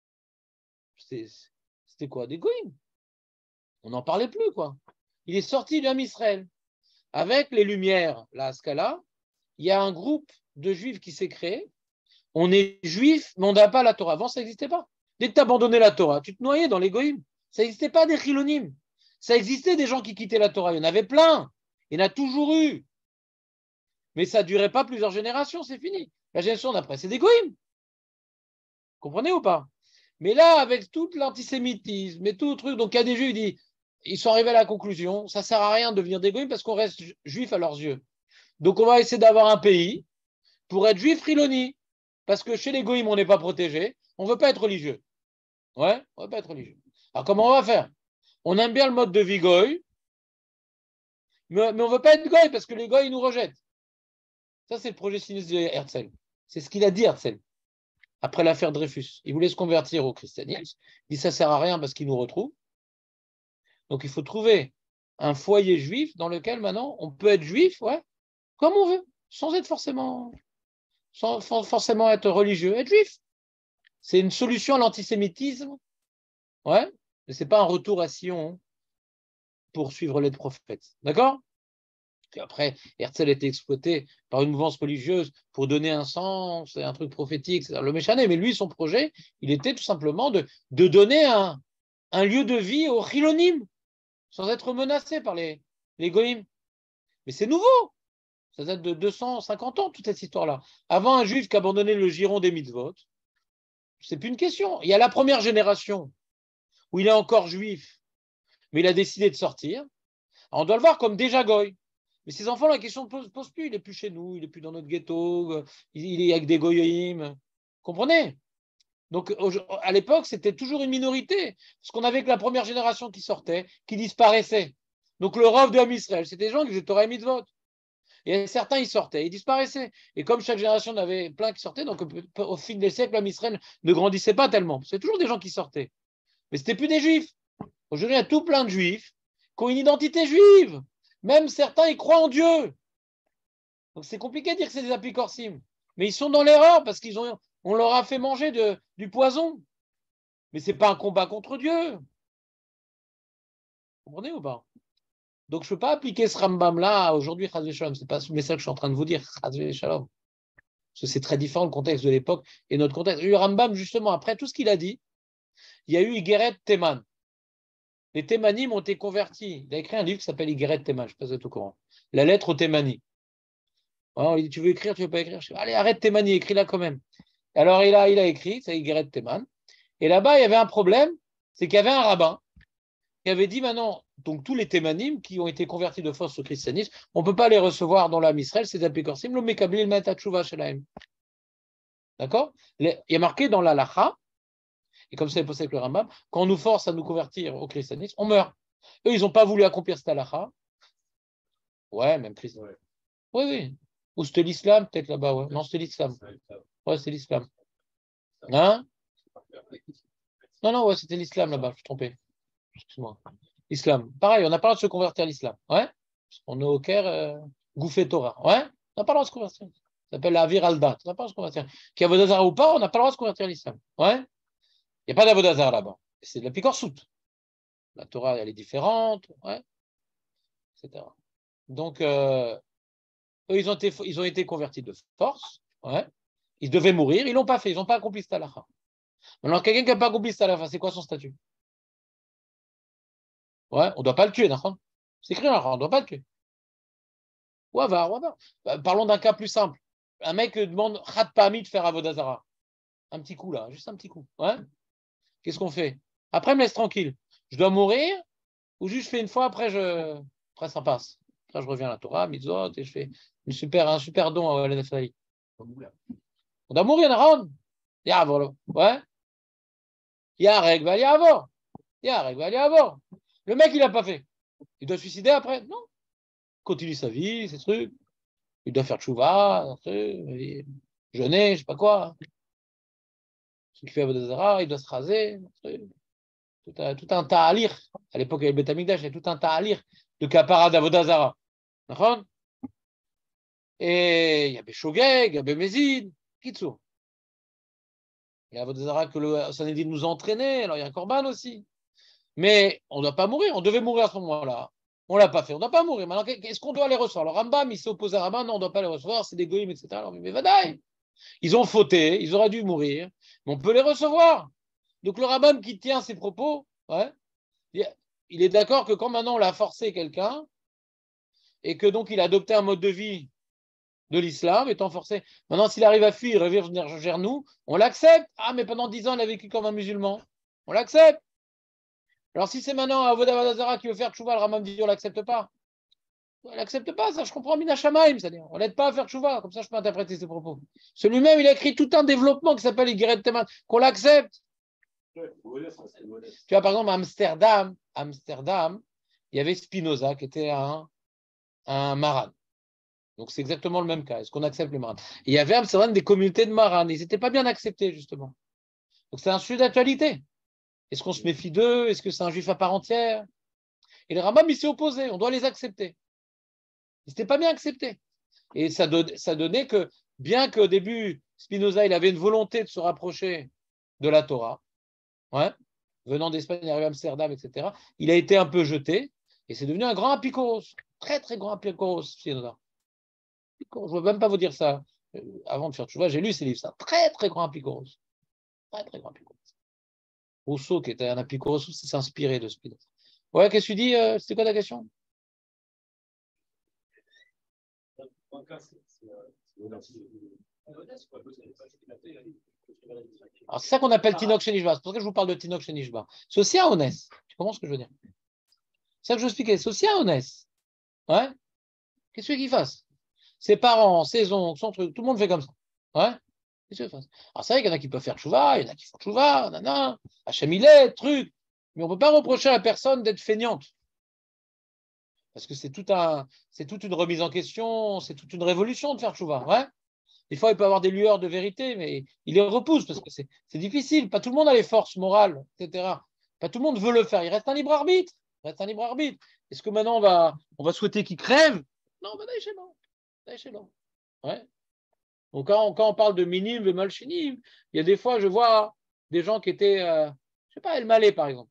c'était quoi? Des goyim. On n'en parlait plus, quoi. Il est sorti du Ham Israël. Avec les Lumières, la Haskalah, il y a un groupe de juifs qui s'est créé. On est juif, mais on n'a pas la Torah. Avant, ça n'existait pas. Dès que tu abandonnais la Torah, tu te noyais dans les goyim. Ça n'existait pas des chilonim. Ça existait des gens qui quittaient la Torah. Il y en avait plein. Il y en a toujours eu. Mais ça ne durait pas plusieurs générations, c'est fini. La génération d'après, c'est des goyim. Comprenez ou pas? Mais là, avec tout l'antisémitisme et tout le truc, donc il y a des juifs, ils sont arrivés à la conclusion, ça ne sert à rien de devenir des goyim parce qu'on reste juif à leurs yeux. Donc on va essayer d'avoir un pays pour être juif riloni. Parce que chez les goyim, on n'est pas protégé. On ne veut pas être religieux. Ouais, on ne veut pas être religieux. Alors comment on va faire? On aime bien le mode de vie goy, mais on ne veut pas être goy parce que les goy, ils nous rejettent. Ça, c'est le projet sinistre de Herzl. C'est ce qu'il a dit, Herzl, après l'affaire Dreyfus. Il voulait se convertir au christianisme. Il dit ça ne sert à rien parce qu'il nous retrouve. Donc il faut trouver un foyer juif dans lequel maintenant on peut être juif, ouais, comme on veut, sans forcément être religieux, être juif. C'est une solution à l'antisémitisme, ouais, mais ce n'est pas un retour à Sion pour suivre les prophètes. D'accord? Puis après, Herzl a été exploité par une mouvance religieuse pour donner un sens et un truc prophétique, c'est le Méchané. Mais lui, son projet, il était tout simplement de donner un lieu de vie aux Chilonim, sans être menacé par les Goïm. Mais c'est nouveau. Ça date de 250 ans, toute cette histoire-là. Avant, un juif qui abandonnait le giron des mitzvot, c'est plus une question. Il y a la première génération où il est encore juif, mais il a décidé de sortir. Alors, on doit le voir comme déjà goy. Mais ces enfants, la question ne pose plus. Il n'est plus chez nous, il n'est plus dans notre ghetto, il est avec des goyim. Comprenez? Donc, à l'époque, c'était toujours une minorité. Parce qu'on avait que la première génération qui sortait, qui disparaissait. Donc, le rov de Ham Israël, c'était des gens qui faisaient Torah et Mitzvot. Et certains, ils sortaient, ils disparaissaient. Et comme chaque génération en avait plein qui sortaient, donc au fil des siècles, Ham Israël ne grandissait pas tellement. C'est toujours des gens qui sortaient. Mais ce n'était plus des juifs. Aujourd'hui, il y a tout plein de juifs qui ont une identité juive. Même certains, ils croient en Dieu. Donc c'est compliqué de dire que c'est des apicorsim. Mais ils sont dans l'erreur parce qu'on leur a fait manger du poison. Mais ce n'est pas un combat contre Dieu. Vous comprenez ou pas? Donc je ne peux pas appliquer ce Rambam-là aujourd'hui, Chaz v'Shalom. Ce n'est pas ce message que je suis en train de vous dire, Chaz v'Shalom. Parce que c'est très différent le contexte de l'époque et notre contexte. Il y a eu Rambam, justement, après tout ce qu'il a dit, il y a eu Igeret Teman. Les Thémanim ont été convertis. Il a écrit un livre qui s'appelle Igeret Teman, je ne sais pas si vous êtes au courant. La lettre aux Thémani. Alors, il dit, tu veux écrire, tu ne veux pas écrire? Je dis, allez, arrête Thémani, écris-la quand même. Alors, il a écrit, c'est Igeret Teman. Et là-bas, il y avait un problème, c'est qu'il y avait un rabbin qui avait dit, maintenant, donc tous les Thémanim qui ont été convertis de force au christianisme, on ne peut pas les recevoir dans l'âme Israël, c'est Apikorsim, le Mekabil Metatchouva Shelaim. D'accord? Il y a marqué dans l'Alacha, et comme ça est possible avec le Rambam, quand on nous force à nous convertir au christianisme, on meurt. Eux, ils n'ont pas voulu accomplir cette Alacha. Ouais, même Christ. Ouais. Oui, oui. Ou c'était l'islam, peut-être là-bas, ouais. Non, c'était l'islam. Ouais, c'est l'islam. Hein? Non, non, ouais, c'était l'islam là-bas, je suis trompé. Excuse-moi. L'islam. Pareil, on n'a pas le droit de se convertir à l'islam. Ouais? On est au Caire, Gouffé Torah. Ouais? On n'a pas le droit de se convertir. Ça s'appelle la Viraldat. On n'a pas le droit de se convertir. Qu'il y a Avodazar ou pas, on n'a pas le droit de se convertir à l'islam. Ouais? Il n'y a pas d'Avodazar là-bas. C'est de la picorsoute. La Torah, elle est différente. Ouais? Etc. Donc, eux, ils ont été convertis de force. Ouais? Ils devaient mourir. Ils ne l'ont pas fait. Ils n'ont pas accompli cette halakha. Maintenant, quelqu'un qui n'a pas accompli cette halakha, c'est quoi son statut? Ouais, on ne doit pas le tuer, d'accord? C'est écrit là, on ne doit pas le tuer. Ou avar. Parlons d'un cas plus simple. Un mec demande Khat Pahami de faire Avodazara. Un petit coup là, juste un petit coup. Ouais? Qu'est-ce qu'on fait? Après, me laisse tranquille. Je dois mourir ou juste je fais une fois, après ça passe. Après, je reviens à la Torah, mitzvot, et je fais un super don à l'NFI. On doit mourir, Naran. Ouais. Il y a règle, il y a avant. Il y a règle, il y a avant. Le mec, il n'a pas fait. Il doit se suicider après? Non. Il continue sa vie, ses trucs. Il doit faire tchouva, jeûner, je sais pas quoi. Ce qui fait Avodazara, il doit se raser. Tout un ta'alir. À l'époque, il y avait le Beth Amikdash, il y a tout un ta'alir de kapara d'Avodazara. D'accord? Et il y avait Shogeg, il y avait Mézid, Kitsour. Il y a Avodazara que le Sanhédrin nous a entraînés, alors il y a un Korban aussi. Mais on ne doit pas mourir, on devait mourir à ce moment-là. On ne l'a pas fait, on ne doit pas mourir. Maintenant, est-ce qu'on doit les recevoir? Le Rambam, il s'est opposé à Rambam, non, on ne doit pas les recevoir, c'est des goïms, etc. Alors, mais vadaï, ils ont fauté, ils auraient dû mourir, mais on peut les recevoir. Donc le Rambam qui tient ses propos, ouais, il est d'accord que quand maintenant on l'a forcé quelqu'un, et que donc il a adopté un mode de vie de l'islam, étant forcé, maintenant s'il arrive à fuir, revenir vers nous, on l'accepte. Ah, mais pendant 10 ans, il a vécu comme un musulman. On l'accepte. Alors si c'est maintenant Avodah Zarah qui veut faire tchouva, le Rambam dit on ne l'accepte pas. On l'accepte pas, ça je comprends Mina Shamaim, c'est-à-dire on l'aide pas à faire tchouva, comme ça je peux interpréter ses propos. Celui-même, il a écrit tout un développement qui s'appelle Igeret Teman, qu'on l'accepte. Tu vois, par exemple, à Amsterdam, il y avait Spinoza qui était un maran. Donc c'est exactement le même cas. Est-ce qu'on accepte les marans? Il y avait à Amsterdam des communautés de marans. Ils n'étaient pas bien acceptés, justement. Donc c'est un sujet d'actualité. Est-ce qu'on se méfie d'eux? Est-ce que c'est un juif à part entière? Et le Rambam, il s'est opposé. On doit les accepter. Ils n'étaient pas bien acceptés. Et ça donnait que, bien qu'au début, Spinoza, il avait une volonté de se rapprocher de la Torah, ouais, venant d'Espagne, arrivé à Amsterdam, etc., il a été un peu jeté, et c'est devenu un grand apikoros, très très grand apikoros, Spinoza. Je ne veux même pas vous dire ça. Avant de faire tchouva, j'ai lu ces livres, c'est un très très grand apikoros. Très très grand apikoros. Rousseau, qui était un apikoros, s'est inspiré de Spinoza. Ouais, qu'est-ce que tu dis? C'était quoi ta question? Alors, c'est ça qu'on appelle Tinok Shenishba. C'est pour ça que je vous parle de Tinok Shenishba. C'est aussi un Onès. Tu comprends ce que je veux dire? C'est ça que je veux expliquer. C'est aussi un Onès. Ouais? Qu'est-ce qu'il fasse? Ses parents, ses oncles, son truc, tout le monde fait comme ça. Ouais? Qu'est-ce qu'il fasse? Alors, c'est vrai qu'il y en a qui peuvent faire tchouva, il y en a qui font tchouva, nanana, Hachamilet, truc. Mais on ne peut pas reprocher à la personne d'être feignante. Parce que c'est toute une remise en question, c'est toute une révolution de faire tchouva. Ouais? Des fois, il peut avoir des lueurs de vérité, mais il les repousse parce que c'est difficile. Pas tout le monde a les forces morales, etc. Pas tout le monde veut le faire. Il reste un libre arbitre. Est-ce que maintenant, on va souhaiter qu'il crève? Non, ben chez nous. Ouais. Donc, quand on parle de minim, de malchinim, il y a des fois, je vois des gens qui étaient, je ne sais pas, El Malé, par exemple.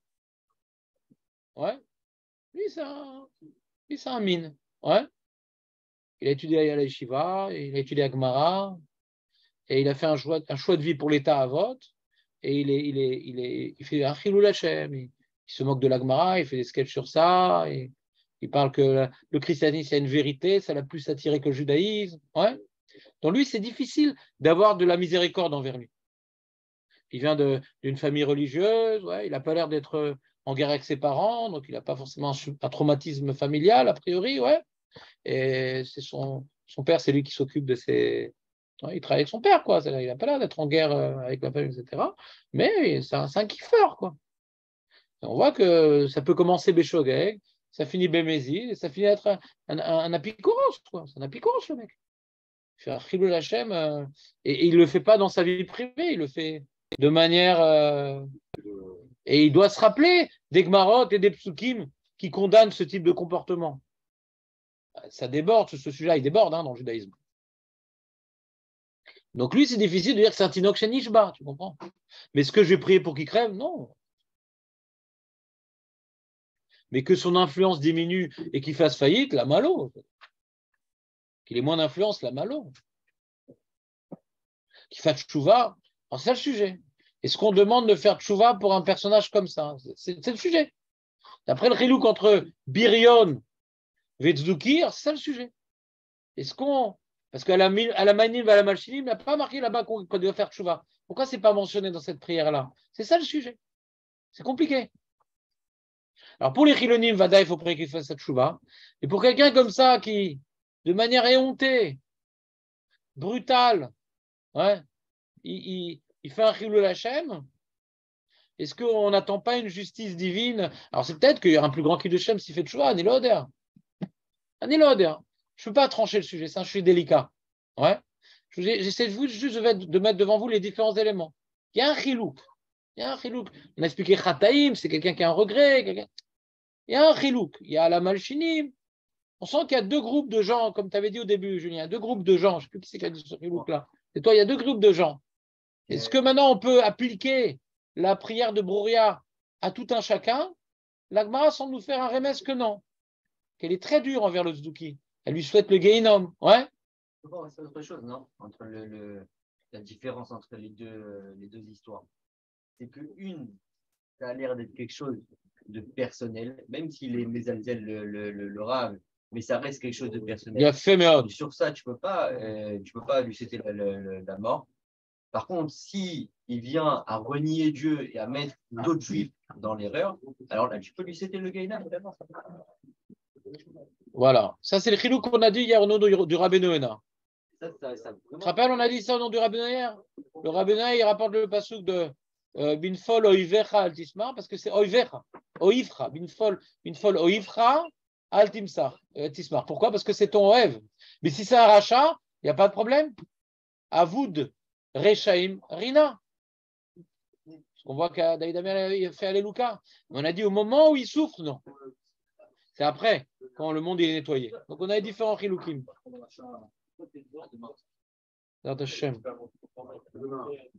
Ouais. Lui, c'est un mine. Ouais. Il a étudié à la Yeshiva, il a étudié à Gemara, et il a fait un choix de vie pour l'État à vote, et il fait un chilul Hashem, il se moque de la Gemara, il fait des sketchs sur ça, et il parle que le christianisme a une vérité, ça l'a plus attiré que le judaïsme. Ouais. Donc lui, c'est difficile d'avoir de la miséricorde envers lui. Il vient d'une famille religieuse, ouais, il n'a pas l'air d'être en guerre avec ses parents, donc il n'a pas forcément un traumatisme familial, a priori, ouais. Et c'est son père, c'est lui qui s'occupe de ses... Ouais, il travaille avec son père, quoi. Il n'a pas l'air d'être en guerre avec la famille, etc. Mais c'est un kiffeur, quoi. Et on voit que ça peut commencer Béchogeg, ça finit Bémézi, et ça finit à être un apikoros, quoi. C'est un apikoros, le mec. Il fait un chilul Hashem, et il ne le fait pas dans sa vie privée, il le fait de manière... et il doit se rappeler des Gmarot et des Psukim qui condamnent ce type de comportement. Ça déborde, ce sujet-là, il déborde dans le judaïsme. Donc lui, c'est difficile de dire que c'est un Tinok Shenishba, tu comprends? Mais est-ce que je vais prier pour qu'il crève? Non. Mais que son influence diminue et qu'il fasse faillite, la malo. Qu'il ait moins d'influence, la malo. Qu'il fasse tchouva, c'est ça le sujet. Est-ce qu'on demande de faire tchouva pour un personnage comme ça? C'est le sujet. D'après le chilouk entre Birion et Tzdoukir, c'est ça le sujet. Est-ce qu'on... Parce qu'à la Manim, à la Malchinim, il n'y a pas marqué là-bas qu'on doit faire tchouva. Pourquoi ce n'est pas mentionné dans cette prière-là? C'est ça le sujet. C'est compliqué. Alors pour les chilonim, Vada, il faut prier qu'il fasse sa tchouva. Et pour quelqu'un comme ça qui, de manière éhontée, brutale, ouais, il fait un chilul Hashem, est-ce qu'on n'attend pas une justice divine? Alors c'est peut-être qu'il y aura un plus grand chilul Hashem s'il fait tchouva, Ani Loder. Ani Loder. Je ne peux pas trancher le sujet, c'est un sujet délicat. Ouais. J'essaie juste de mettre devant vous les différents éléments. Il y a un chilouk. Il y a un chilouk. On a expliqué Khataïm, c'est quelqu'un qui a un regret. Il y a un chilouk. Il y a la malchinim. On sent qu'il y a deux groupes de gens, comme tu avais dit au début, Julien, il y a deux groupes de gens. Je ne sais plus qui c'est qui a dit ce chilouk-là. Et toi, il y a deux groupes de gens. Est-ce que maintenant on peut appliquer la prière de Brouria à tout un chacun? L'Agmara semble nous faire un remède que non. Qu'elle est très dure envers le Tzduki. Elle lui souhaite le Gehinom. Ouais.
Bon, c'est autre chose, non? Entre la différence entre les deux histoires. C'est que une, ça a l'air d'être quelque chose de personnel, même s'il est mésalzel le rave, mais ça reste quelque chose de personnel.
Il a fait merde.
Sur ça, tu peux pas lui citer la mort. Par contre, si il vient à renier Dieu et à mettre d'autres juifs dans l'erreur, alors là, tu peux lui citer le Gaïna, vraiment.
Voilà. Ça, c'est le chilou qu'on a dit hier au nom du Rabbeinu Hena.
Ça,
Tu te rappelles, on a dit ça au nom du Rabbeinu hier. Le Rabbeinu Hena, il rapporte le pasuk de Binfol Oivecha Altismar, parce que c'est Oivecha, Oivcha, Binfol Oivcha Altimsar, Tismar. Pourquoi? Parce que c'est ton Oev. Mais si c'est un rachat, il n'y a pas de problème. Avoud Rechaim Rina. On voit que David Amel il fait Alléluia. On a dit au moment où il souffre, non. C'est après, quand le monde est nettoyé. Donc on a les différents chiloukim.